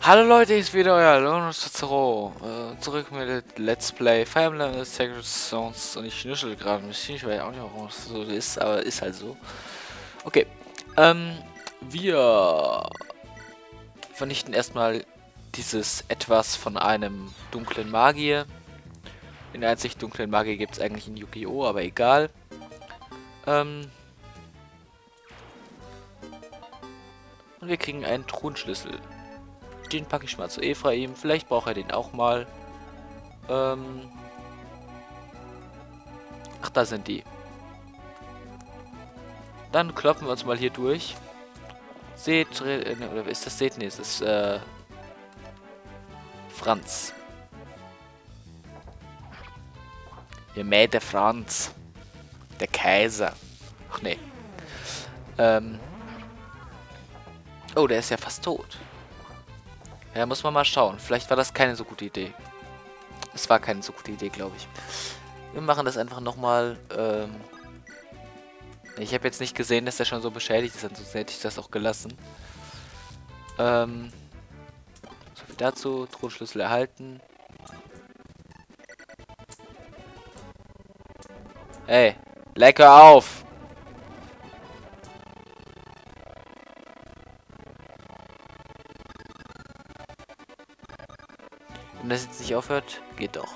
Hallo Leute, hier ist wieder euer Lonus Cicero. Zurück mit Let's Play Fire Emblem Sacred Stones. Und ich schnuschel gerade ein bisschen, ich weiß auch nicht, warum es so ist, aber ist halt so. Okay, wir vernichten erstmal dieses Etwas von einem dunklen Magier. Den einzig dunklen Magier gibt es eigentlich in Yu-Gi-Oh!, aber egal. Und wir kriegen einen Thronschlüssel. Den packe ich mal zu Ephraim. Vielleicht braucht er den auch mal. Ach, da sind die. Dann kloppen wir uns mal hier durch. Seht, oder ist das Seht? Nee, es ist Franz. Ihr mäht der Franz. Der Kaiser. Ach nee. Oh, der ist ja fast tot. Ja, muss man mal schauen. Vielleicht war das keine so gute Idee. Es war keine so gute Idee, glaube ich. Wir machen das einfach nochmal. Ich habe jetzt nicht gesehen, dass er schon so beschädigt ist, ansonsten hätte ich das auch gelassen. So viel dazu. Thronschlüssel erhalten. Hey, lecker auf! Wenn das jetzt nicht aufhört, geht doch.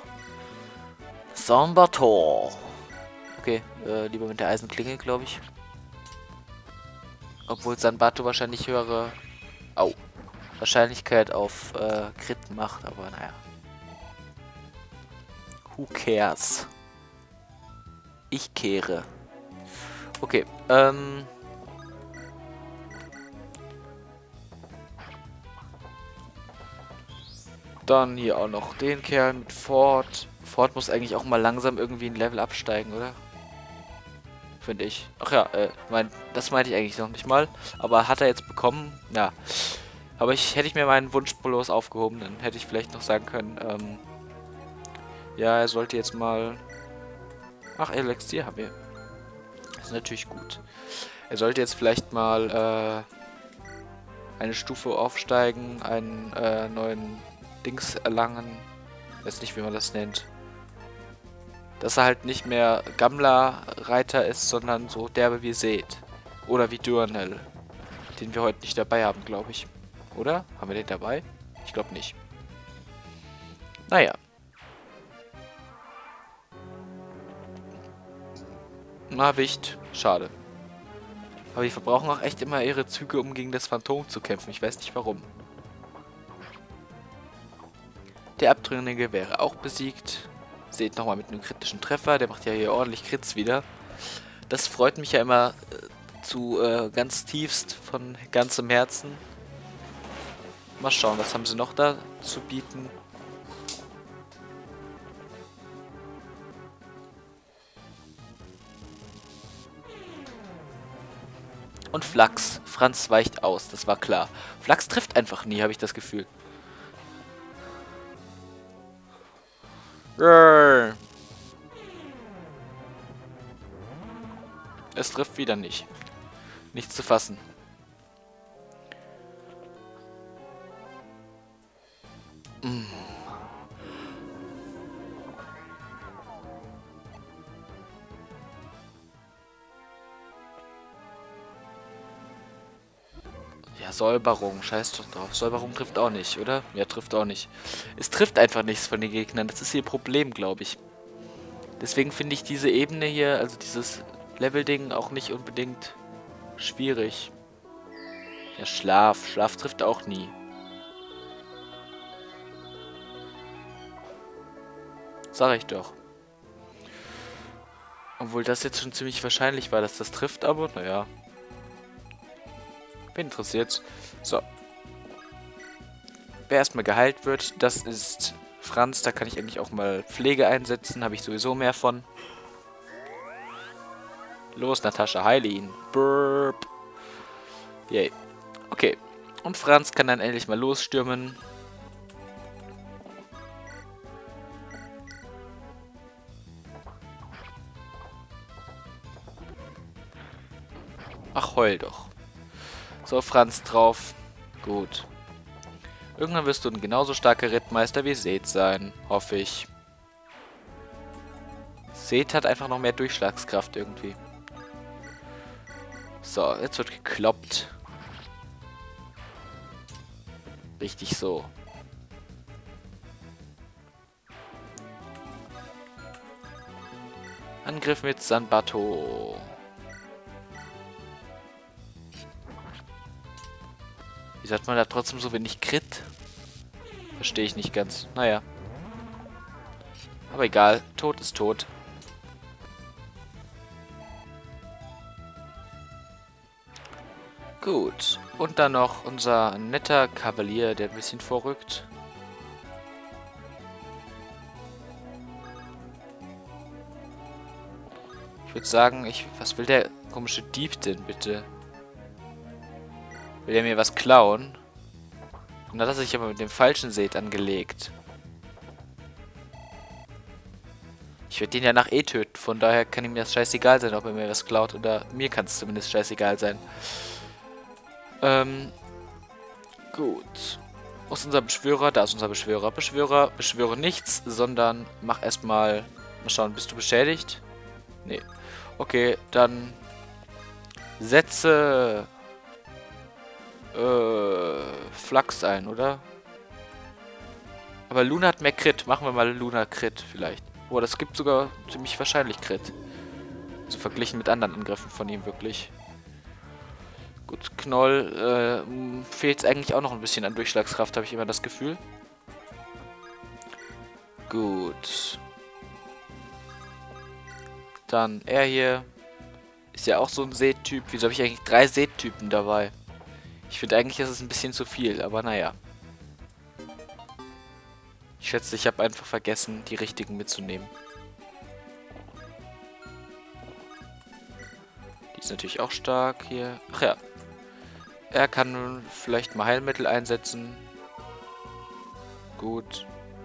Sambator. Okay, lieber mit der Eisenklinge, glaube ich. Obwohl Sanbato wahrscheinlich höhere Wahrscheinlichkeit auf Crit macht, aber naja. Who cares? Ich kehre. Okay, dann hier auch noch den Kerl mit Ford. Ford muss eigentlich auch mal langsam irgendwie ein Level absteigen, oder? Finde ich. Ach ja, das meinte ich eigentlich noch nicht mal. Aber hat er jetzt bekommen? Ja. Aber hätte ich mir meinen Wunsch bloß aufgehoben, dann hätte ich vielleicht noch sagen können, ja, er sollte jetzt mal... Ach, Elixier haben wir. Das ist natürlich gut. Er sollte jetzt vielleicht mal, eine Stufe aufsteigen, einen, neuen Dings erlangen. Ich weiß nicht, wie man das nennt. Dass er halt nicht mehr Gammler-Reiter ist, sondern so derbe wie Seht. Oder wie Duanel. Den wir heute nicht dabei haben, glaube ich. Oder? Haben wir den dabei? Ich glaube nicht. Naja. Na, Wicht. Schade. Aber die verbrauchen auch echt immer ihre Züge, um gegen das Phantom zu kämpfen. Ich weiß nicht warum. Der Abtrünnige wäre auch besiegt. Seht nochmal mit einem kritischen Treffer. Der macht ja hier ordentlich Krits wieder. Das freut mich ja immer ganz tiefst von ganzem Herzen. Mal schauen, was haben sie noch da zu bieten. Und Flachs. Franz weicht aus, das war klar. Flachs trifft einfach nie, habe ich das Gefühl. Es trifft wieder nicht. Nichts zu fassen. Ja, Säuberung. Scheiß doch drauf. Säuberung trifft auch nicht, oder? Ja, trifft auch nicht. Es trifft einfach nichts von den Gegnern. Das ist ihr Problem, glaube ich. Deswegen finde ich diese Ebene hier, also dieses Level-Ding, auch nicht unbedingt schwierig. Ja, Schlaf. Schlaf trifft auch nie. Sag ich doch. Obwohl das jetzt schon ziemlich wahrscheinlich war, dass das trifft, aber naja. Wen interessiert's? So. Wer erstmal geheilt wird, das ist Franz. Da kann ich eigentlich auch mal Pflege einsetzen. Habe ich sowieso mehr von. Los, Natascha, heile ihn. Burp. Yay. Okay. Und Franz kann dann endlich mal losstürmen. Ach, heul doch. So, Franz drauf. Gut. Irgendwann wirst du ein genauso starker Rittmeister wie Seth sein, hoffe ich. Seth hat einfach noch mehr Durchschlagskraft irgendwie. So, jetzt wird gekloppt. Richtig so. Angriff mit Sanbato. Wieso hat man da trotzdem so wenig Crit? Verstehe ich nicht ganz. Naja. Aber egal. Tod ist tot. Gut. Und dann noch unser netter Kavalier, der ein bisschen vorrückt. Ich würde sagen, was will der komische Dieb denn bitte? Will er mir was klauen? Und dann hat er sich aber mit dem falschen Seth angelegt. Ich werde den ja nach töten, von daher kann ihm das scheißegal sein, ob er mir was klaut. Oder mir kann es zumindest scheißegal sein. Gut. Wo ist unser Beschwörer? Da ist unser Beschwörer. Beschwörer, beschwöre nichts, sondern mach erstmal... Mal schauen, bist du beschädigt? Nee. Okay, dann... Setze... Flachs ein, oder? Aber Luna hat mehr Crit. Machen wir mal Luna Crit vielleicht. Oh, das gibt sogar ziemlich wahrscheinlich Crit. So verglichen mit anderen Angriffen von ihm wirklich. Gut, Knoll fehlt es eigentlich auch noch ein bisschen an Durchschlagskraft, habe ich immer das Gefühl. Gut. Dann er hier. Ist ja auch so ein Seth-Typ. Wieso habe ich eigentlich 3 Seth-Typen dabei? Ich finde eigentlich, ist es ein bisschen zu viel, aber naja. Ich schätze, ich habe einfach vergessen, die richtigen mitzunehmen. Die ist natürlich auch stark hier. Ach ja. Er kann vielleicht mal Heilmittel einsetzen. Gut.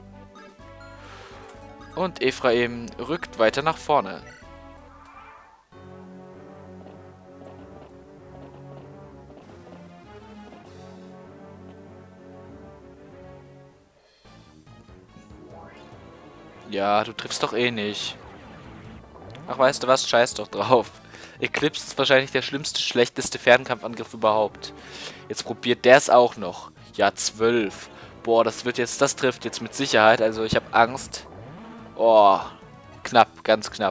Und Ephraim rückt weiter nach vorne. Ja, du triffst doch eh nicht. Ach, weißt du was? Scheiß doch drauf. Eclipse ist wahrscheinlich der schlimmste, schlechteste Fernkampfangriff überhaupt. Jetzt probiert der es auch noch. Ja, 12. Boah, das trifft jetzt mit Sicherheit. Also ich habe Angst. Oh, knapp, ganz knapp.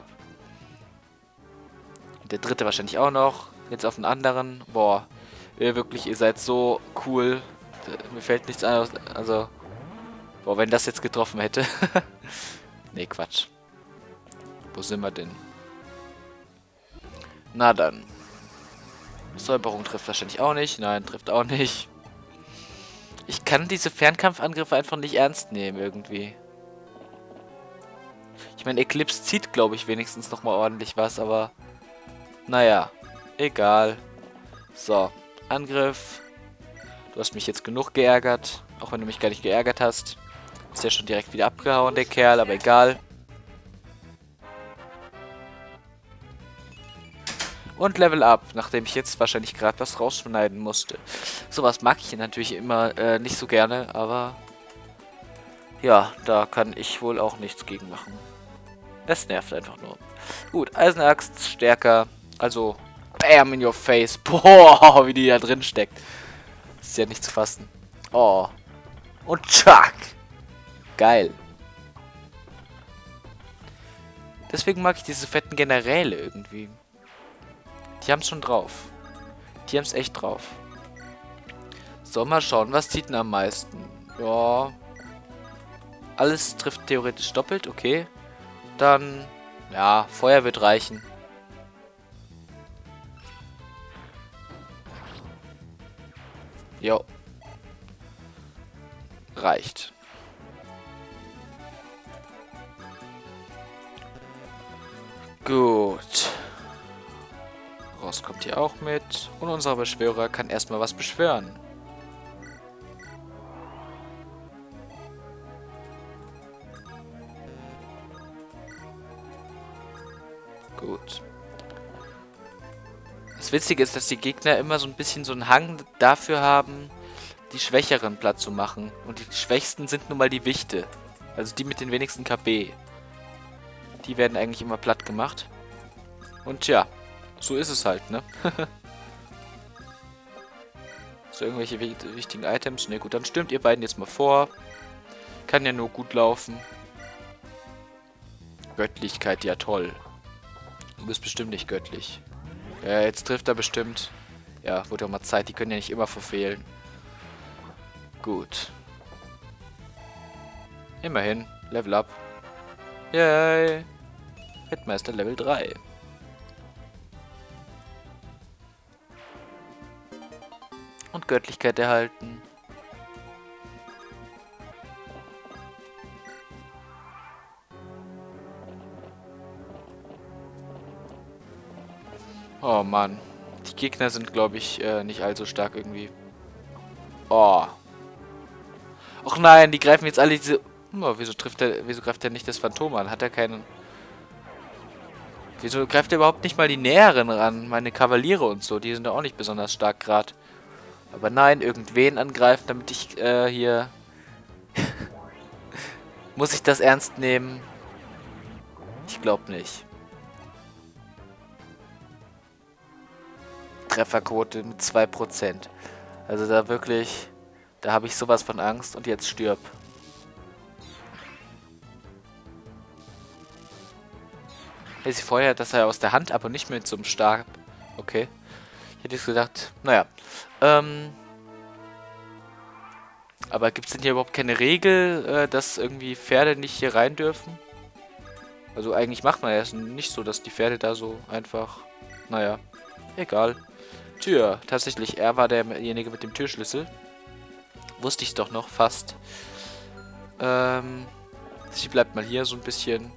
Der dritte wahrscheinlich auch noch. Jetzt auf den anderen. Boah, wirklich, ihr seid so cool. Mir fällt nichts anderes. Also, boah, wenn das jetzt getroffen hätte. Nee, Quatsch. Wo sind wir denn? Na dann. Säuberung trifft wahrscheinlich auch nicht. Nein, trifft auch nicht. Ich kann diese Fernkampfangriffe einfach nicht ernst nehmen irgendwie. Ich meine, Eclipse zieht, glaube ich, wenigstens nochmal ordentlich was, aber... Naja, egal. So, Angriff. Du hast mich jetzt genug geärgert, auch wenn du mich gar nicht geärgert hast. Ist ja schon direkt wieder abgehauen, der Kerl, aber egal. Und Level Up, nachdem ich jetzt wahrscheinlich gerade was rausschneiden musste. Sowas mag ich natürlich immer nicht so gerne, aber... Ja, da kann ich wohl auch nichts gegen machen. Es nervt einfach nur. Gut, Eisenaxt stärker. Also, bam in your face. Boah, wie die da drin steckt. Ist ja nicht zu fassen. Oh. Und tschack. Geil. Deswegen mag ich diese fetten Generäle irgendwie. Die haben es schon drauf. Die haben es echt drauf. So, mal schauen, was zieht denn am meisten? Ja. Alles trifft theoretisch doppelt, okay. Dann, ja, Feuer wird reichen. Jo. Reicht. Gut. Ross kommt hier auch mit. Und unser Beschwörer kann erstmal was beschwören. Gut. Das Witzige ist, dass die Gegner immer so ein bisschen so einen Hang dafür haben, die Schwächeren platt zu machen. Und die Schwächsten sind nun mal die Wichte. Also die mit den wenigsten KP. Die werden eigentlich immer platt gemacht. Und ja, so ist es halt, ne? So, irgendwelche wichtigen Items. Ne, gut, dann stürmt ihr beiden jetzt mal vor. Kann ja nur gut laufen. Göttlichkeit, ja toll. Du bist bestimmt nicht göttlich. Ja, jetzt trifft er bestimmt. Ja, wurde auch mal Zeit. Die können ja nicht immer verfehlen. Gut. Immerhin. Level up. Yay. Rittmeister Level 3. Und Göttlichkeit erhalten. Oh Mann. Die Gegner sind, glaube ich, nicht allzu stark irgendwie. Oh. Och nein, die greifen jetzt alle diese... Oh, wieso greift er nicht das Phantom an? Hat er keinen... Wieso greift er überhaupt nicht mal die Näheren ran? Meine Kavaliere und so, die sind doch auch nicht besonders stark gerade. Aber nein, irgendwen angreifen, damit ich hier... Muss ich das ernst nehmen? Ich glaube nicht. Trefferquote mit 2%. Also da wirklich... Da habe ich sowas von Angst und jetzt stirb. Sie vorher, dass er aus der Hand, aber nicht mit so einem Stab. Okay. Ich hätte jetzt gedacht, naja. Aber gibt es denn hier überhaupt keine Regel, dass irgendwie Pferde nicht hier rein dürfen? Also eigentlich macht man ja nicht so, dass die Pferde da so einfach... Naja, egal. Tür. Tatsächlich, er war derjenige mit dem Türschlüssel. Wusste ich doch noch, fast. Sie bleibt mal hier so ein bisschen.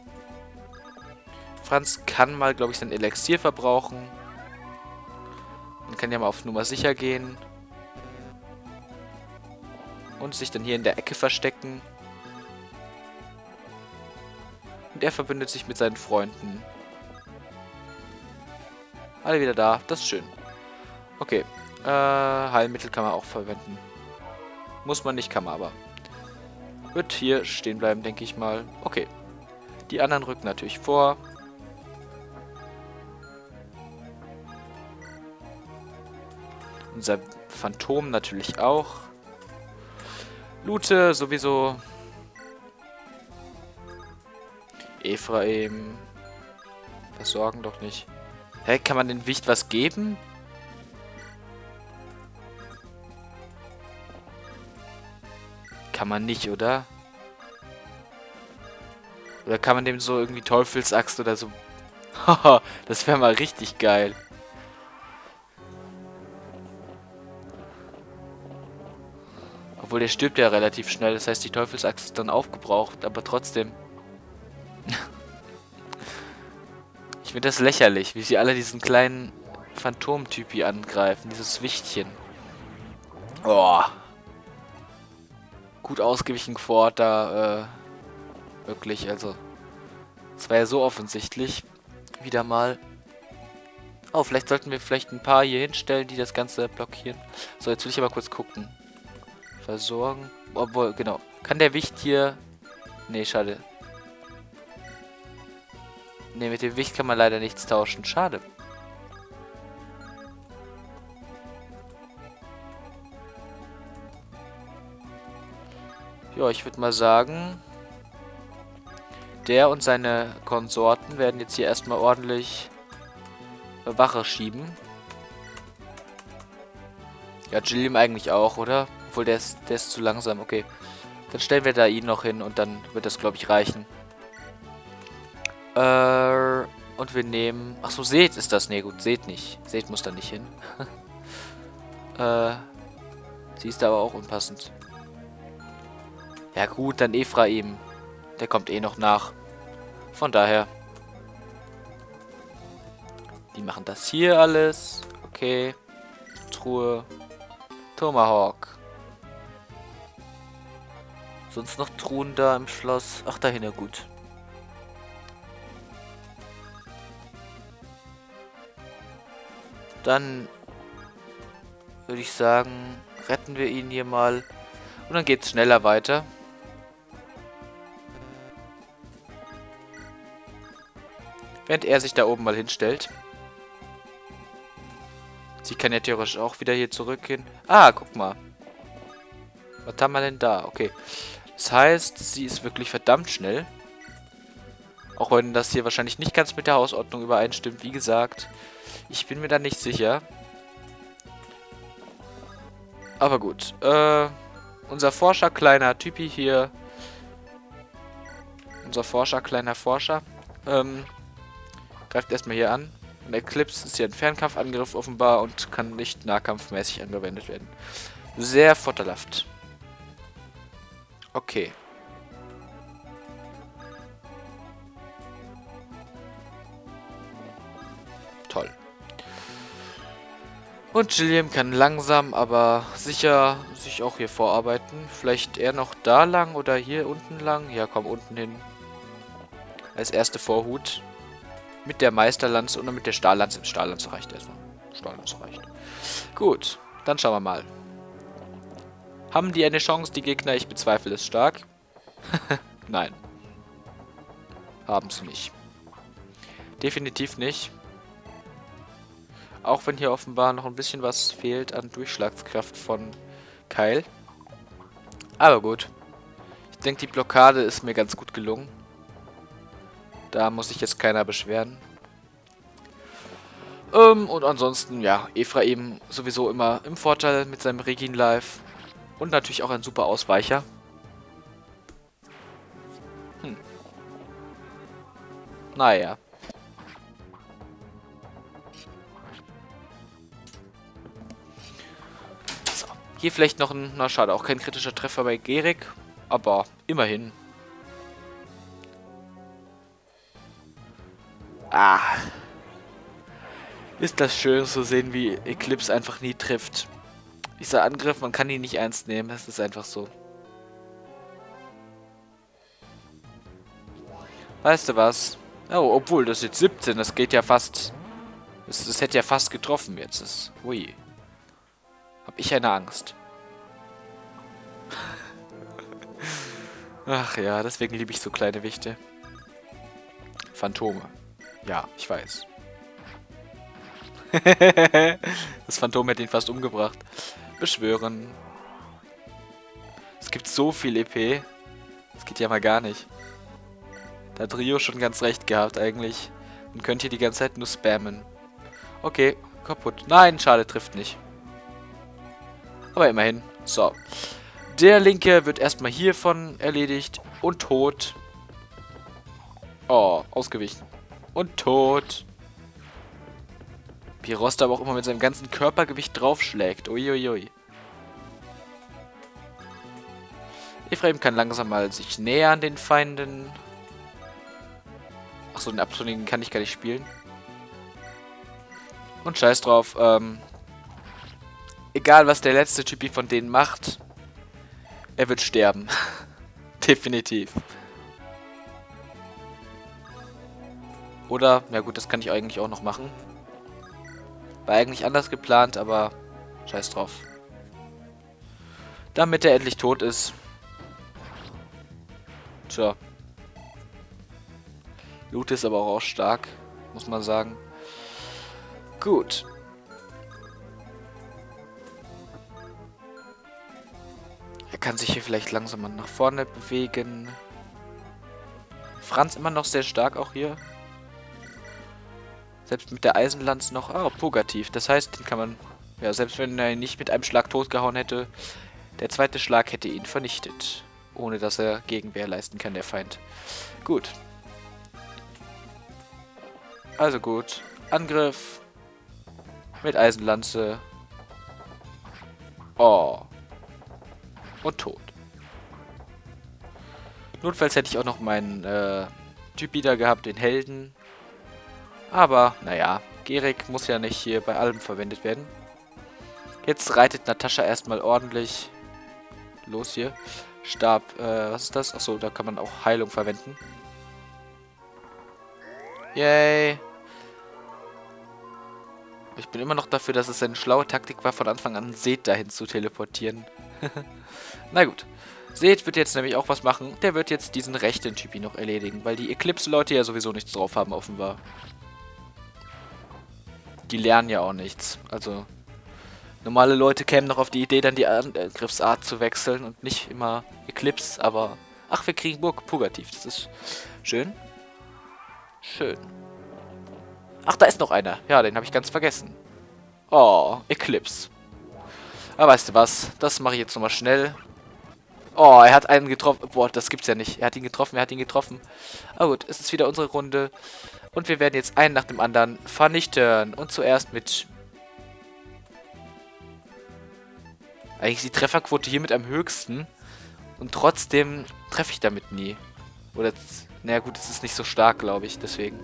Franz kann mal, glaube ich, sein Elixier verbrauchen. Man kann ja mal auf Nummer sicher gehen. Und sich dann hier in der Ecke verstecken. Und er verbündet sich mit seinen Freunden. Alle wieder da, das ist schön. Okay, Heilmittel kann man auch verwenden. Muss man nicht, kann man aber. Wird hier stehen bleiben, denke ich mal. Okay. Die anderen rücken natürlich vor. Unser Phantom natürlich auch. Lute sowieso. Ephraim. Versorgen doch nicht. Hä, kann man den Wicht was geben? Kann man nicht, oder? Oder kann man dem so irgendwie Teufelsaxt oder so... Haha, das wäre mal richtig geil. Obwohl, der stirbt ja relativ schnell. Das heißt, die Teufelsaxt ist dann aufgebraucht. Aber trotzdem. Ich finde das lächerlich, wie sie alle diesen kleinen Phantom-Typi angreifen. Dieses Wichtchen. Oh. Gut ausgewichen vor da, wirklich, also. Es war ja so offensichtlich. Wieder mal. Oh, vielleicht sollten wir ein paar hier hinstellen, die das Ganze blockieren. So, jetzt will ich aber kurz gucken. Versorgen. Obwohl, genau. Kann der Wicht hier... Nee, schade. Nee, mit dem Wicht kann man leider nichts tauschen. Schade. Ja, ich würde mal sagen... Der und seine Konsorten werden jetzt hier erstmal ordentlich Wache schieben. Ja, Gilliam eigentlich auch, oder? Obwohl, der ist zu langsam. Okay. Dann stellen wir da ihn noch hin und dann wird das, glaube ich, reichen. Und wir nehmen... Achso, Seth ist das. Nee, gut, Seth nicht. Seth muss da nicht hin. Sie ist aber auch unpassend. Ja gut, dann Ephraim. Der kommt eh noch nach. Von daher. Die machen das hier alles. Okay. Truhe. Tomahawk. Sonst noch Truhen da im Schloss. Ach, dahin, ja gut. Dann würde ich sagen, retten wir ihn hier mal. Und dann geht's schneller weiter. Während er sich da oben mal hinstellt. Sie kann ja theoretisch auch wieder hier zurückgehen. Ah, guck mal. Was haben wir denn da? Okay. Das heißt, sie ist wirklich verdammt schnell. Auch wenn das hier wahrscheinlich nicht ganz mit der Hausordnung übereinstimmt. Wie gesagt, ich bin mir da nicht sicher. Aber gut. Unser Forscher, kleiner Typi hier. Unser Forscher, kleiner Forscher. Greift erstmal hier an. Und Eclipse ist hier ein Fernkampfangriff offenbar und kann nicht nahkampfmäßig angewendet werden. Sehr vorteilhaft. Okay. Toll. Und Gilliam kann langsam, aber sicher sich auch hier vorarbeiten. Vielleicht eher noch da lang oder hier unten lang. Ja, komm, unten hin. Als erste Vorhut. Mit der Meisterlanze und mit der Stahllanze. Stahllanze reicht erstmal. Stahllanze reicht. Gut, dann schauen wir mal. Haben die eine Chance, die Gegner? Ich bezweifle es stark. Nein. Haben sie nicht. Definitiv nicht. Auch wenn hier offenbar noch ein bisschen was fehlt an Durchschlagskraft von Kyle. Aber gut. Ich denke, die Blockade ist mir ganz gut gelungen. Da muss sich jetzt keiner beschweren. Und ansonsten, ja, Ephraim sowieso immer im Vorteil mit seinem Regin Life. Und natürlich auch ein super Ausweicher. Naja. So. Hier vielleicht noch ein, na schade, auch kein kritischer Treffer bei Gerik. Aber immerhin. Ah. Ist das schön zu sehen, wie Eclipse einfach nie trifft. Dieser Angriff, man kann ihn nicht ernst nehmen. Das ist einfach so. Weißt du was? Oh, obwohl, das ist jetzt 17. Das geht ja fast... Das hätte ja fast getroffen jetzt. Ui. Hab ich eine Angst. Ach ja, deswegen liebe ich so kleine Wichte. Phantome. Ja, ich weiß. Das Phantom hätte ihn fast umgebracht. Beschwören. Es gibt so viel EP. Das geht ja mal gar nicht. Da hat Rio schon ganz recht gehabt eigentlich. Man könnte hier die ganze Zeit nur spammen. Okay, kaputt. Nein, schade, trifft nicht. Aber immerhin. So. Der Linke wird erstmal hiervon erledigt. Und tot. Oh, ausgewichen. Und tot. Wie Rost aber auch immer mit seinem ganzen Körpergewicht draufschlägt. Uiuiui. Ephraim kann langsam mal sich nähern den Feinden. Achso, den Abtrünnigen kann ich gar nicht spielen. Und scheiß drauf. Egal, was der letzte Typi von denen macht. Er wird sterben. Definitiv. Oder, na gut, das kann ich eigentlich auch noch machen. War eigentlich anders geplant, aber scheiß drauf. Damit er endlich tot ist. Tja. Loot ist aber auch stark, muss man sagen. Gut. Er kann sich hier vielleicht langsam mal nach vorne bewegen. Franz immer noch sehr stark auch hier. Selbst mit der Eisenlanze noch. Ah, Purgativ. Das heißt, den kann man... Ja, selbst wenn er ihn nicht mit einem Schlag totgehauen hätte, der zweite Schlag hätte ihn vernichtet. Ohne dass er Gegenwehr leisten kann, der Feind. Gut. Also gut. Angriff. Mit Eisenlanze. Oh. Und tot. Notfalls hätte ich auch noch meinen Typ wieder gehabt, den Helden. Aber, naja, Gerik muss ja nicht hier bei allem verwendet werden. Jetzt reitet Natascha erstmal ordentlich los hier. Stab, was ist das? Achso, da kann man auch Heilung verwenden. Yay. Ich bin immer noch dafür, dass es eine schlaue Taktik war, von Anfang an Seth dahin zu teleportieren. Na gut. Seth wird jetzt nämlich auch was machen. Der wird jetzt diesen rechten Typi noch erledigen, weil die Eclipse-Leute ja sowieso nichts drauf haben, offenbar. Die lernen ja auch nichts. Also, normale Leute kämen noch auf die Idee, dann die Angriffsart zu wechseln und nicht immer Eclipse, aber... Ach, wir kriegen Burg Purgativ. Das ist schön. Schön. Ach, da ist noch einer. Ja, den habe ich ganz vergessen. Oh, Eclipse. Aber weißt du was? Das mache ich jetzt nochmal schnell. Oh, er hat einen getroffen. Boah, das gibt's ja nicht. Er hat ihn getroffen. Aber gut, es ist wieder unsere Runde. Und wir werden jetzt einen nach dem anderen vernichten. Und zuerst mit... Eigentlich ist die Trefferquote hier mit am höchsten. Und trotzdem treffe ich damit nie. Oder... Naja gut, es ist nicht so stark, glaube ich. Deswegen.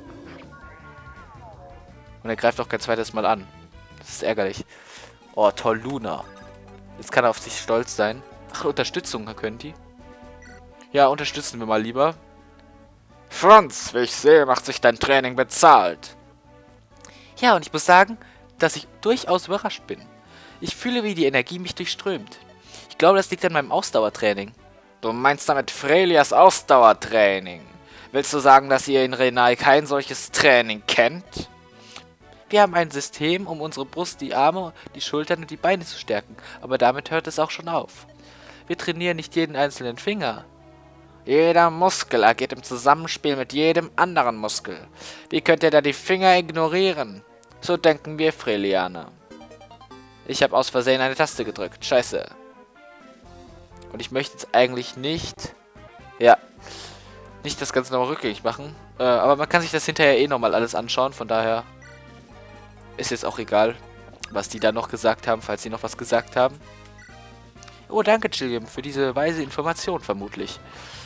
Und er greift auch kein zweites Mal an. Das ist ärgerlich. Oh, toll, Luna. Jetzt kann er auf sich stolz sein. Ach, Unterstützung können die. Ja, unterstützen wir mal lieber. Franz, wie ich sehe, macht sich dein Training bezahlt. Ja, und ich muss sagen, dass ich durchaus überrascht bin. Ich fühle, wie die Energie mich durchströmt. Ich glaube, das liegt an meinem Ausdauertraining. Du meinst damit Frelias Ausdauertraining? Willst du sagen, dass ihr in Renai kein solches Training kennt? Wir haben ein System, um unsere Brust, die Arme, die Schultern und die Beine zu stärken. Aber damit hört es auch schon auf. Wir trainieren nicht jeden einzelnen Finger. Jeder Muskel agiert im Zusammenspiel mit jedem anderen Muskel. Wie könnt ihr da die Finger ignorieren? So denken wir Frelianer. Ich habe aus Versehen eine Taste gedrückt. Scheiße. Und ich möchte jetzt eigentlich nicht... Ja. Nicht das Ganze nochmal rückgängig machen. Aber man kann sich das hinterher eh nochmal alles anschauen. Von daher... Ist jetzt auch egal, was die da noch gesagt haben, falls sie noch was gesagt haben. Oh, danke, Chilliam, für diese weise Information, vermutlich.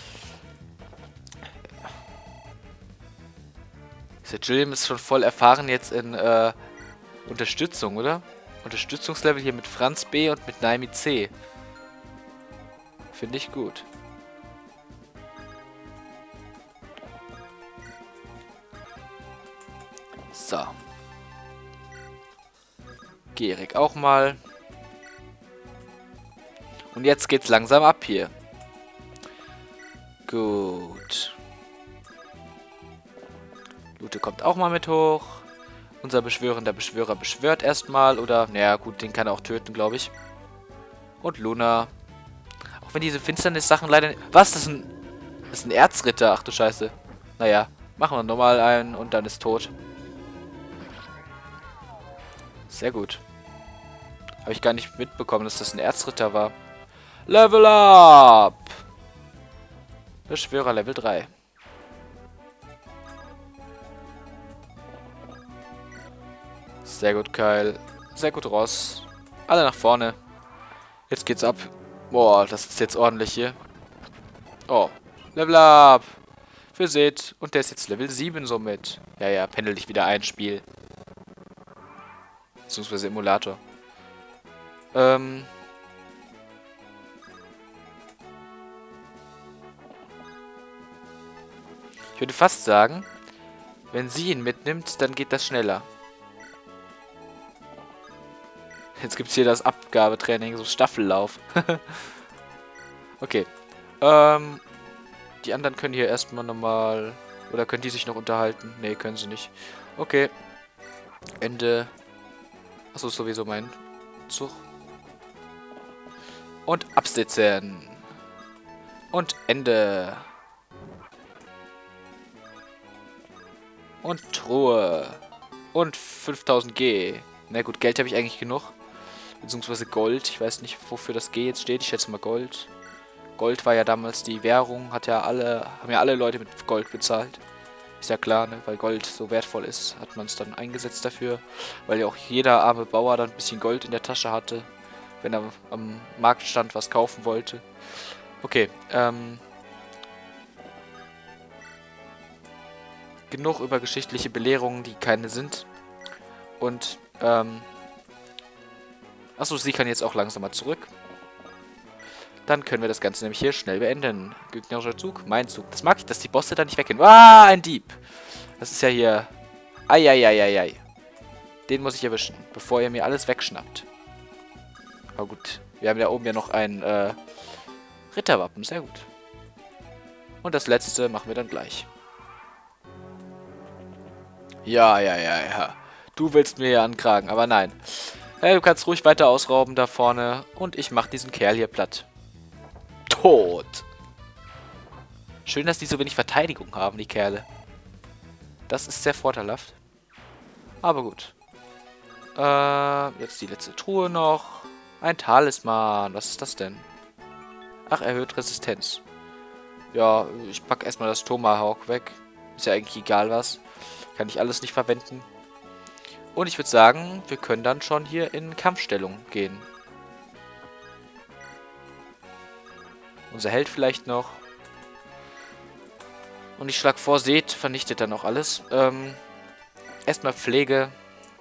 Der Chilliam ist schon voll erfahren jetzt in Unterstützung, oder? Unterstützungslevel hier mit Franz B und mit Naimi C. Finde ich gut. So. Gerig auch mal. Und jetzt geht's langsam ab hier. Gut. Lute kommt auch mal mit hoch. Unser beschwörender Beschwörer beschwört erstmal. Oder, naja, gut, den kann er auch töten, glaube ich. Und Luna. Auch wenn diese Finsternis-Sachen leider... Was? Das ist ein Erzritter. Ach du Scheiße. Naja, machen wir nochmal einen und dann ist tot. Sehr gut. Habe ich gar nicht mitbekommen, dass das ein Erzritter war. Level up! Beschwörer Level 3. Sehr gut, Kyle. Sehr gut, Ross. Alle nach vorne. Jetzt geht's ab. Boah, das ist jetzt ordentlich hier. Oh, Level up! Für Seth. Und der ist jetzt Level 7 somit. Ja, pendel dich wieder ein, Spiel. Beziehungsweise Emulator. Ich würde fast sagen, wenn sie ihn mitnimmt, dann geht das schneller. Jetzt gibt es hier das Abgabetraining, so Staffellauf. Okay. Die anderen können hier erstmal nochmal... Oder können die sich noch unterhalten? Ne, können sie nicht. Okay. Ende. Achso, ist sowieso mein Zug. Und absitzen. Und Ende. Und Truhe. Und 5000 G. Na gut, Geld habe ich eigentlich genug. Beziehungsweise Gold. Ich weiß nicht, wofür das G jetzt steht. Ich schätze mal Gold. Gold war ja damals die Währung. Haben ja alle Leute mit Gold bezahlt. Ist ja klar, ne? Weil Gold so wertvoll ist, hat man es dann eingesetzt dafür. Weil ja auch jeder arme Bauer dann ein bisschen Gold in der Tasche hatte. Wenn er am Marktstand was kaufen wollte. Okay, genug über geschichtliche Belehrungen, die keine sind. Und, achso, sie kann jetzt auch langsam mal zurück. Dann können wir das Ganze nämlich hier schnell beenden. Gegnerischer Zug, mein Zug. Das mag ich, dass die Bosse da nicht weggehen. Ah, ein Dieb. Das ist ja hier... Eieieiei. Den muss ich erwischen, bevor ihr mir alles wegschnappt. Aber gut, wir haben da oben ja noch ein Ritterwappen, sehr gut. Und das letzte machen wir dann gleich. Ja. Du willst mir ja ankragen, aber nein. Hey, du kannst ruhig weiter ausrauben da vorne. Und ich mach diesen Kerl hier platt. Tot. Schön, dass die so wenig Verteidigung haben, die Kerle. Das ist sehr vorteilhaft. Aber gut. Jetzt die letzte Truhe noch. Ein Talisman. Was ist das denn? Ach, erhöht Resistenz. Ja, ich packe erstmal das Tomahawk weg. Ist ja eigentlich egal was. Kann ich alles nicht verwenden. Und ich würde sagen, wir können dann schon hier in Kampfstellung gehen. Unser Held vielleicht noch. Und ich schlage vor, Seth vernichtet dann auch alles. Erstmal Pflege.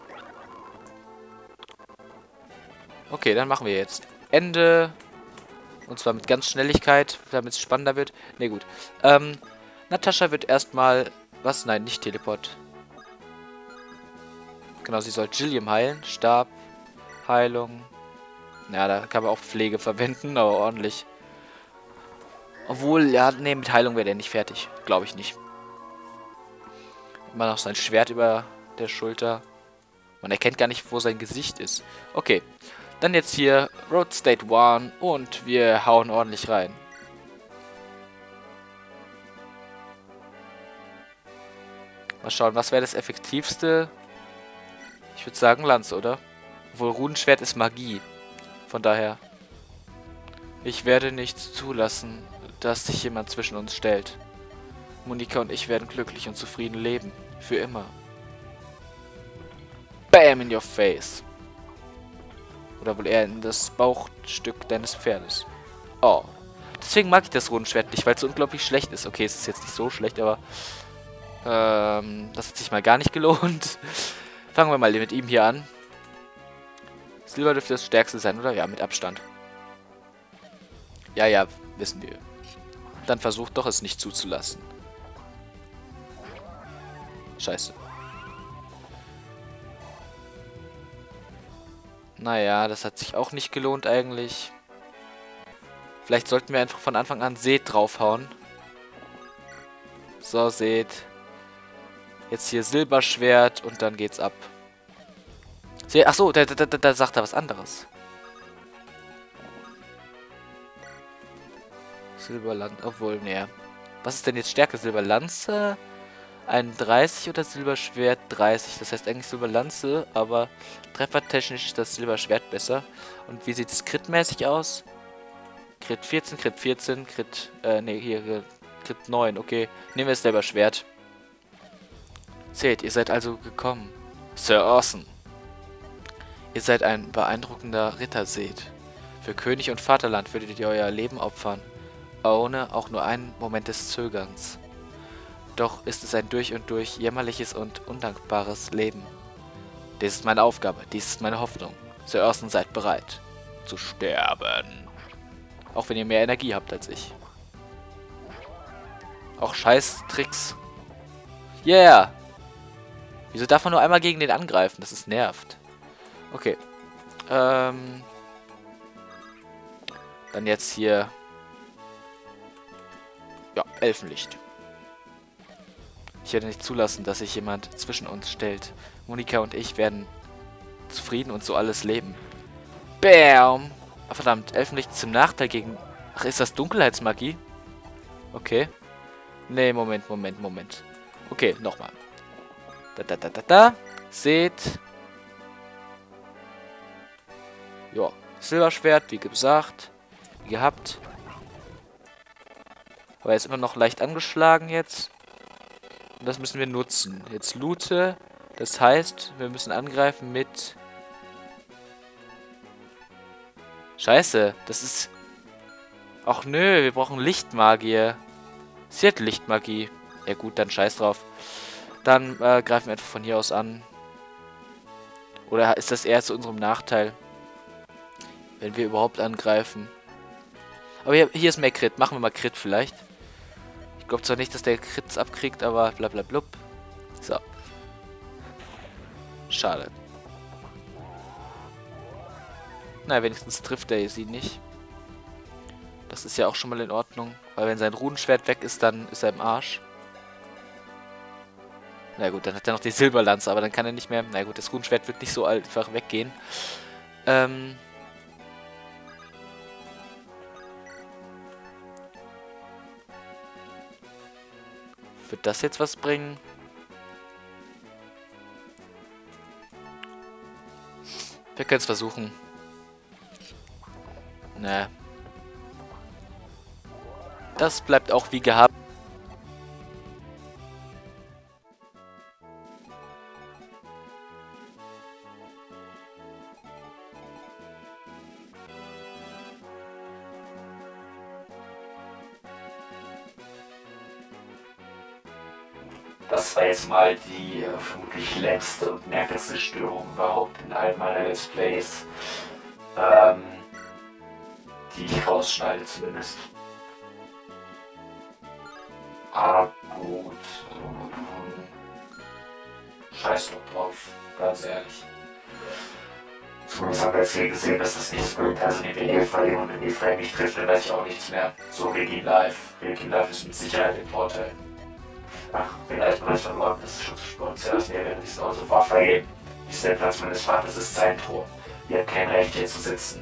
Okay, dann machen wir jetzt Ende. Und zwar mit ganz Schnelligkeit, damit es spannender wird. Ne, gut. Natascha wird erstmal... Was? Nein, nicht Teleport. Genau, sie soll Gilliam heilen. Stab, Heilung. Ja, da kann man auch Pflege verwenden, aber ordentlich. Obwohl, ja, ne, mit Heilung wäre der nicht fertig. Glaube ich nicht. Immer noch sein Schwert über der Schulter. Man erkennt gar nicht, wo sein Gesicht ist. Okay, dann jetzt hier Road State 1 und wir hauen ordentlich rein. Mal schauen, was wäre das Effektivste? Ich würde sagen Lanze, oder? Obwohl Runenschwert ist Magie. Von daher. Ich werde nicht zulassen, dass sich jemand zwischen uns stellt. Monika und ich werden glücklich und zufrieden leben. Für immer. Bam in your face. Oder wohl eher in das Bauchstück deines Pferdes. Oh. Deswegen mag ich das Runenschwert nicht, weil es so unglaublich schlecht ist. Okay, es ist jetzt nicht so schlecht, aber... das hat sich mal gar nicht gelohnt. Fangen wir mal mit ihm hier an. Silber dürfte das stärkste sein, oder? Ja, mit Abstand. Ja, wissen wir. Dann versucht doch, es nicht zuzulassen. Scheiße. Naja, das hat sich auch nicht gelohnt eigentlich. Vielleicht sollten wir einfach von Anfang an Seth draufhauen. So, Seth. Jetzt hier Silberschwert und dann geht's ab. Achso, da sagt er was anderes. Silberland, obwohl, ne. Was ist denn jetzt Stärke? Silberlanze 31 oder Silberschwert 30? Das heißt eigentlich Silberlanze, aber treffertechnisch ist das Silberschwert besser. Und wie sieht es critmäßig aus? Crit 14, Crit 14, Crit, hier, Crit 9, okay. Nehmen wir das Silberschwert. Seht, ihr seid also gekommen. Sir Orson. Ihr seid ein beeindruckender Ritter, Seth. Für König und Vaterland würdet ihr euer Leben opfern, ohne auch nur einen Moment des Zögerns. Doch ist es ein durch und durch jämmerliches und undankbares Leben. Dies ist meine Aufgabe, dies ist meine Hoffnung. Sir Orson, seid bereit, zu sterben. Auch wenn ihr mehr Energie habt als ich. Auch scheiß Tricks. Yeah! Wieso darf man nur einmal gegen den angreifen? Das ist nervt. Okay. Dann jetzt hier... Ja, Elfenlicht. Ich werde nicht zulassen, dass sich jemand zwischen uns stellt. Monika und ich werden zufrieden und so alles leben. Bam! Ah, verdammt, Elfenlicht ist im Nachteil gegen... Ach, ist das Dunkelheitsmagie? Okay. Nee, Moment. Okay, nochmal. Seht. Ja, Silberschwert, wie gesagt. Wie gehabt. Aber er ist immer noch leicht angeschlagen jetzt. Und das müssen wir nutzen. Jetzt loote. Das heißt, wir müssen angreifen mit... Scheiße, das ist... Ach nö, wir brauchen Lichtmagier. Sie hat Lichtmagie. Ja gut, dann scheiß drauf. Dann greifen wir einfach von hier aus an. Oder ist das eher zu unserem Nachteil? Wenn wir überhaupt angreifen. Aber hier ist mehr Crit. Machen wir mal Crit vielleicht. Ich glaube zwar nicht, dass der Crits abkriegt, aber blablabla. So. Schade. Na, wenigstens trifft er sie nicht. Das ist ja auch schon mal in Ordnung. Weil wenn sein Runenschwert weg ist, dann ist er im Arsch. Na gut, dann hat er noch die Silberlanze, aber dann kann er nicht mehr... Na gut, das Runenschwert wird nicht so einfach weggehen. Wird das jetzt was bringen? Wir können es versuchen. Ne. Das bleibt auch wie gehabt. Das war jetzt mal die vermutlich längste und nervigste Störung überhaupt in all meiner Let's Plays, die ich rausschneide zumindest. Aber gut, scheiß doch drauf, ganz ehrlich. Zumindest haben wir jetzt hier gesehen, dass das nichts bringt. Also wenn wir verlieren und wenn die Frame nicht trifft, dann weiß ich auch nichts mehr. So Regi Live. Regi Live ist mit Sicherheit im Vorteil. Ach, vielleicht mal verloren, das ist schon zu spät. Zuerst mir werden diesen Auto vergeben. Ist der Platz meines Vaters, ist sein Thron. Ihr habt kein Recht hier zu sitzen.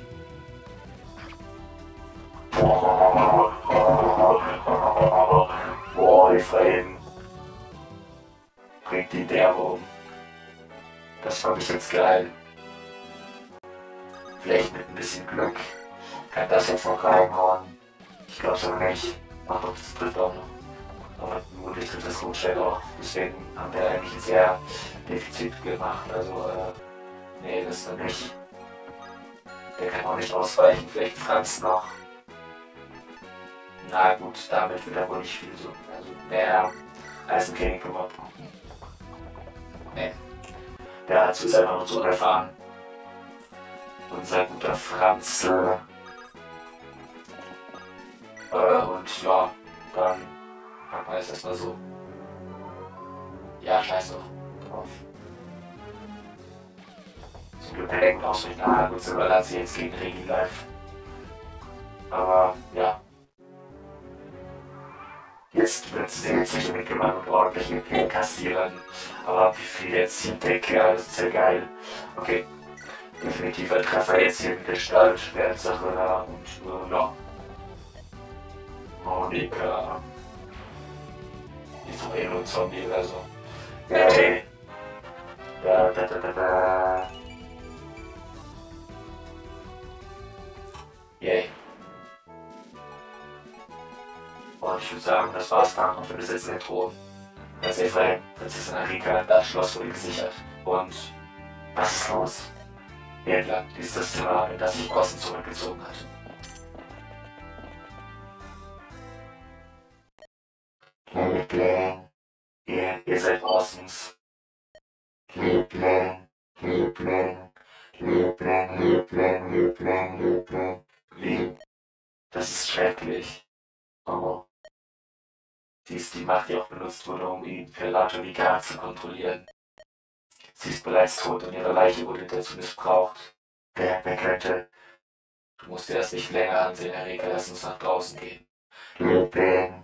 Boah, die Frieden. Bringt die derbe um. Das fand ich jetzt geil. Vielleicht mit ein bisschen Glück. Kann das jetzt noch reinhauen? Ich glaube schon nicht. Ach doch, das trifft auch noch. Aber vermutlich trifft das Grundstück auch. Deswegen haben wir eigentlich ein sehr Defizit gemacht. Also, nee, das dann nicht. Der kann auch nicht ausweichen. Vielleicht Franz noch. Na gut, damit wird er wohl nicht viel so. Also, der Eisenkönig geworden. Nee. Der hat zu selber noch so erfahren. Unser guter Franz. Und ja, dann packen wir es erstmal so. Ja, scheiß doch drauf. Zum Glück denken auch so eine gut Silberlanze jetzt gegen Regi Live. Aber ja. Jetzt wird es sehr sicher mitgemacht und ordentlich EP kassieren. Aber wie viel jetzt hier Decke, das ist ja geil. Okay. Definitiver Treffer jetzt hier mit der Gestalt, Schwertsache da und ja. Monika. Die ist doch eh nur ein Zombie oder so. Yay. Da. Yay. Und ich würde sagen, das war's dann und wir besitzen den Thron. Als Ephraim, Prinzessin Arika, das Schloss wurde gesichert. Und was ist los? Händler, dies ist das Zimmer, in das sich Gossen zurückgezogen hat. Liebling, ihr seid Orsons. Liebling. Das ist schrecklich. Oh. Sie ist die Macht, die auch benutzt wurde, um ihn Imperator Vigar zu kontrollieren. Sie ist bereits tot und ihre Leiche wurde dazu missbraucht. Wer könnte? Du musst dir das nicht länger ansehen, Erika, lass uns nach draußen gehen. Liebling.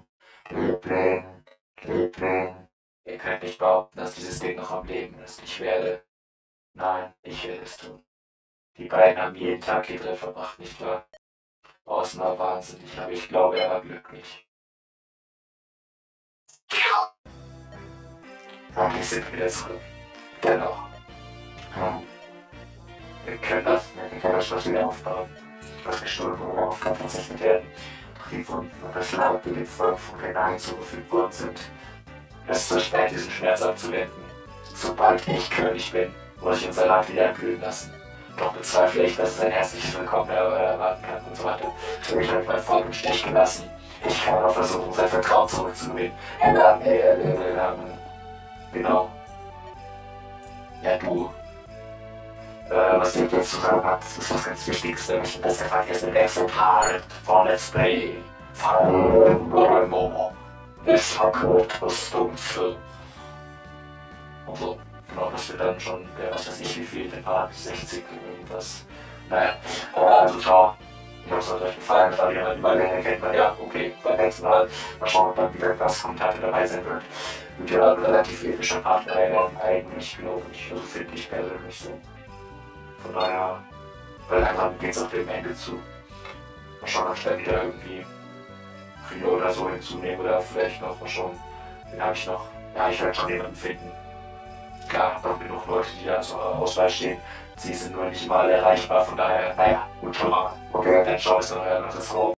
Ihr könnt nicht behaupten, dass dieses Ding noch am Leben ist. Ich werde es tun. Die beiden haben jeden Tag hier drin verbracht, nicht wahr? Außen war wahnsinnig, aber ich glaube, er war glücklich. Und wir sind wieder zurück. Dennoch. Wir können das Schloss wieder aufbauen. Was gestohlen wurde, Aufgaben verzichtet werden. Doch die Wunden und das Laut, die dem Volk von Renai zugefügt worden sind. Es ist zu spät, diesen Schmerz abzuwenden. Sobald ich König bin, muss ich unser Land wieder erblühen lassen. Doch bezweifle ich, dass es ein herzliches Willkommen erwarten kann und so weiter. Für mich hat mein Volk im Stich gelassen. Ich kann auch versuchen, sein Vertrauen zurückzugewinnen. Genau. Ja, du. Was ihr jetzt zu sagen habt, ist was ganz Wichtiges, nämlich dass der Fakt ist ein Exemplar von Let's Play. Es verkürzt das Dumpfe. Und so. Genau, das wird dann schon, was weiß ich wie viel, ein paar 60 irgendwas Naja, aber also ciao. Ich hoffe, es hat euch gefallen. Das war wieder überall kennt man ja, okay, beim nächsten Mal. Mal schauen, ob dann wieder was Kommentare dabei sein wird. Wird ja relativ epischer Part eigentlich, glaube ich. Also finde ich persönlich so. Von daher, weil langsam geht es auf dem Ende zu. Mal schauen, ob ich dann wieder irgendwie Rio oder so hinzunehme oder vielleicht noch mal schauen. Den habe ich noch. Ja, ich werde schon jemanden finden. Klar, noch genug Leute, die da zur Auswahl stehen. Sie sind nur nicht mal erreichbar, von daher, naja, gut schon mal. Okay, dann schau es noch das Raum.